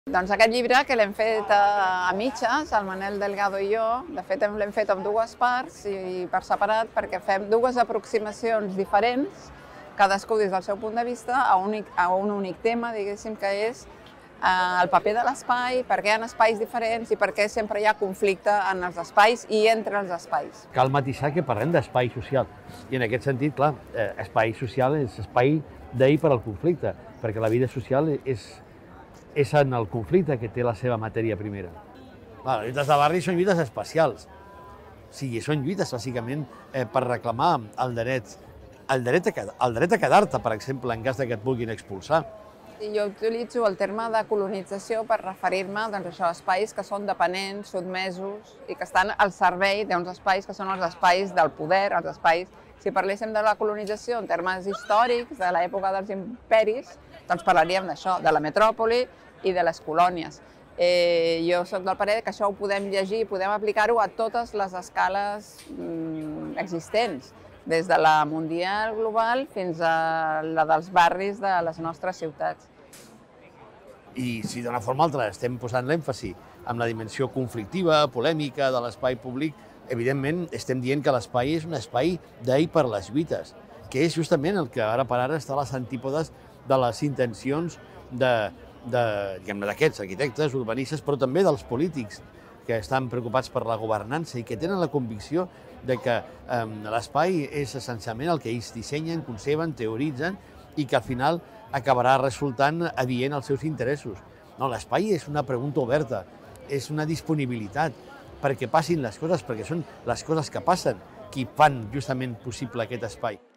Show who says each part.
Speaker 1: Doncs aquest llibre, que l'hem fet a mitges, el Manel Delgado i jo, de fet l'hem fet en dues parts i per separat perquè fem dues aproximacions diferents, cadascú des del seu punt de vista, a un únic tema, diguéssim, que és el paper de l'espai, per què hi ha espais diferents i per què sempre hi ha conflicte en els espais i entre els espais.
Speaker 2: Cal matisar que parlem d'espai social i en aquest sentit, clar, espai social és espai d'ahir per al conflicte, perquè la vida social és en el conflicte que té la seva matèria primera. Les lluites de barri són lluites especials. O sigui, són lluites, bàsicament, per reclamar el dret a quedar-te, per exemple, en cas que et vulguin expulsar.
Speaker 1: Jo utilitzo el terme de colonització per referir-me a espais que són dependents, sotmesos i que estan al servei d'uns espais que són els espais del poder, els espais. Si parléssim de la colonització en termes històrics, de l'època dels imperis, doncs parlaríem d'això, de la metròpoli i de les colònies. Jo soc del parer que això ho podem llegir i podem aplicar-ho a totes les escales existents, des de la mundial global fins a la dels barris de les nostres ciutats.
Speaker 2: I si d'una forma o altra estem posant l'èmfasi en la dimensió conflictiva, polèmica de l'espai públic, evidentment estem dient que l'espai és un espai d'ahir per les lluites, que és justament el que ara per ara està a les antípodes de les intencions d'aquests arquitectes, urbanistes, però també dels polítics que estan preocupats per la governança i que tenen la convicció de que l'espai és essencialment el que ells dissenyen, conceben, teoritzen i que al final acabarà resultant adient als seus interessos. No, l'espai és una pregunta oberta, és una disponibilitat perquè passin les coses, perquè són les coses que passen qui fan justament possible aquest espai.